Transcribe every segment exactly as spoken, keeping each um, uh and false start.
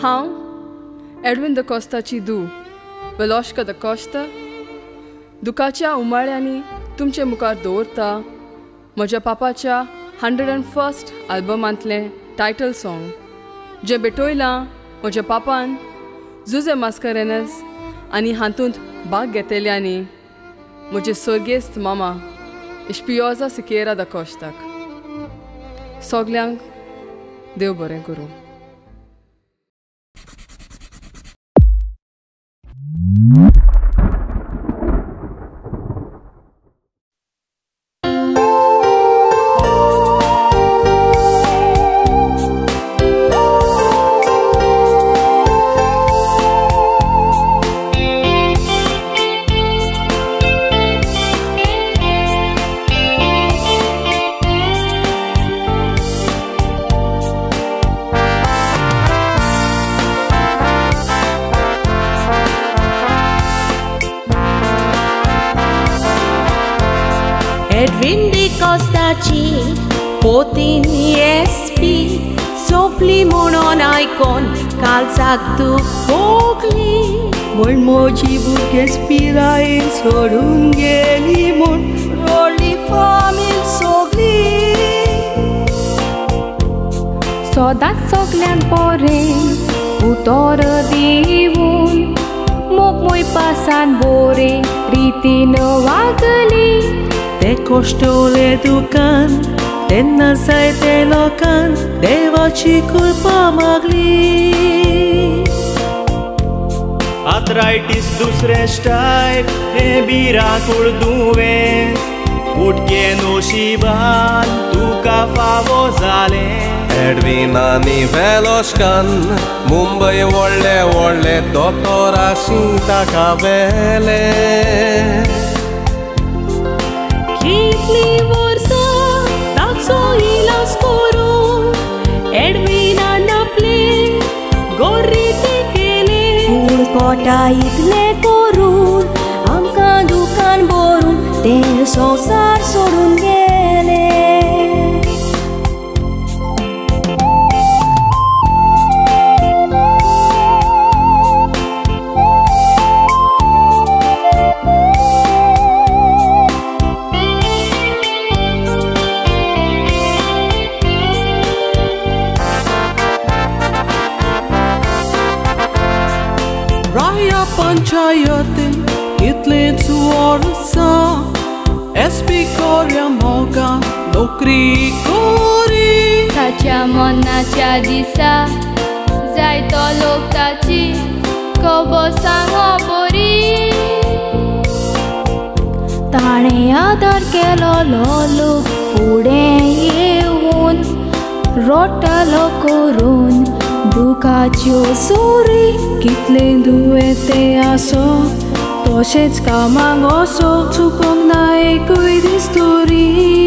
हांव Edwin the कॉस्टाची धू वेलोश्का द कॉस्टा दुखाच्या उमाळ्यांनी तुमचे मुखार दवरता म्हज्या पापाच्या हंड्रेड अँड फर्स्ट आल्बमांतलें टायटल सॉंग जें बेटोयलां म्हज्या पापान जुझे मास्कारेनस आनी हातूंत भाग घेतिल्ल्यांनी म्हजे सोर्गेस्त मामा इश्पियोजा सिकेरा द कॉस्टाक सगल्यांक देव बरें करूं. Edwin de Costaci, potin espi, sopli monon icon, calzac du fogli. Mon moji burges pirai sorun geli mon, roli famil sogli. Sodat soglan porem, utor divun, mok moi pasan bore, ritin wagli. Te coștole ducan, te nazai te locan, devaci culpa magli. Arthritis दुसरे type हे बिराकूळ दुवें फुटके नोशिबान तुका फावो जालें. एडविन आनी वेलोश्कान मुंबय व्हडले व्हडले दोतोराशी ताका व्हेले. कितली वर्सां ताचो इलाज करून एडविनान आपले गोरीते केले. पूण कोटा इतले करून आमकां दुकान भरून ते संवसार सोडून गेले. Raya panchayatin इतलेच वर्सा एसपी कोऱ्या मोगा नोकरी कोरी. ताच्या मनाच्या दिसा जायतो लोक ताची खबर सांगो बरी. ताणें आदर केलो लोक फुडें येवन रोटलो करून दुखाच्यो सोरी. कितले दुयेंते आसो तशेंच कामाक वचो चुकोंक ना एकूय दीस तरी.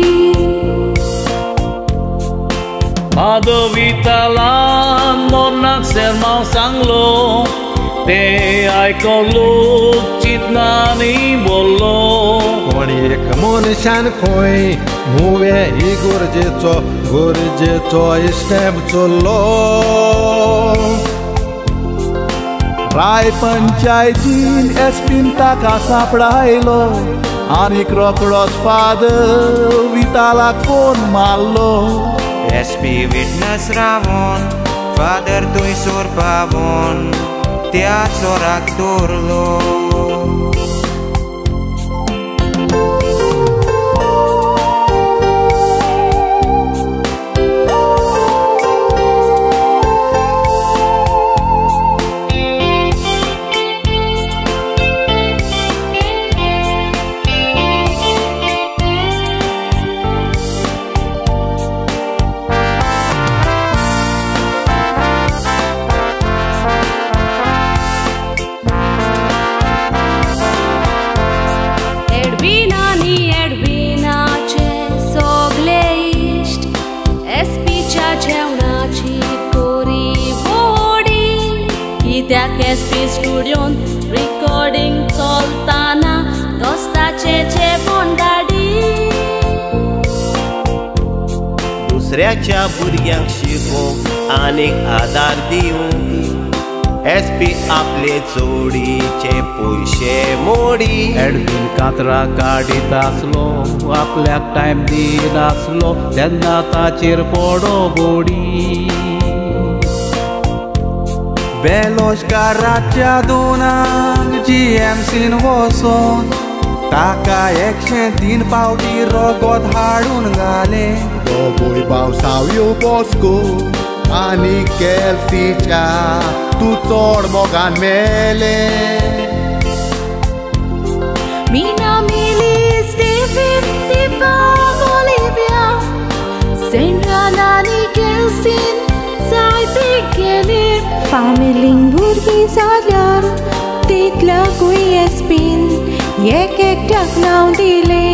माधवितालान मोरनाक सेरमांव सांगलो ते आयकोन लोक चिंतनांनी बोल्लो. कोण एक मनशान खंय मुवे ही गरजेचो गरजेचो स्टॅम्प चोरलो. राय पंचायतीन एसपीन ताका सापडायलो आनीक रोकडोच फादर वितालाक फोन मारलो. एसपी विटनस रावोन फादर थंयसर पावोन त्या चोराक धरलो. कित्याक एसपी स्टुडियोन रिकॉर्डिंग चलताना कॉस्टाचे चे बोंडाडी. दुसऱ्याच्या भुरग्यांक शिकोवंक आनीक आदार दिवंक एसपी आपले चोडीचे पयशे मोडी एडवीन कातरां काडीत आसलो आपल्याक टायम दिनासलो तेन्ना ताचेर पडो बोडी बेलोशकाराच्या दोनांक जीएमसीन वचोन ताका एकशे तीन पावटी रगत हाडून घाले दोगूय भाव सावयो बॉस्को आनी केल्सीच्या तूं चोड मोगान मेले Mina Mili Stephen Tipa Bolivia Sandra Nani Kelsin Zaite Gele Family Burgi Sadlar Titla Kui Espin Yek ek tak naw dile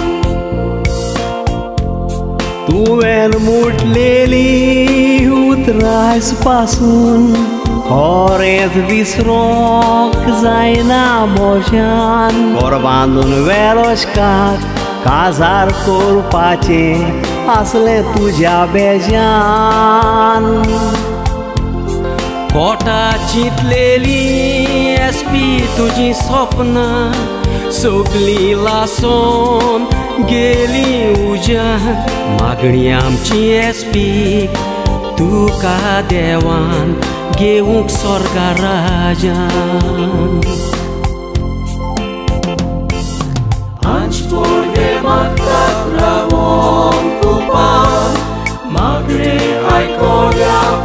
तुवें मुटलेली उतरास पासून खरेंच विसरोंक जायना मोशान घर बांदून वेलोशकार काजार करपाचें आसलें तुज्या बेजान कोटा चिंतलेली एसपी तुजी सपनां सगळी लासोन गेली उज्यान मागणी आमची एसपी तुका देवान घेवूंक स्वर्गा राजान आंचपोर्गे मागतात रावोंक कुपान मागणे आयकोया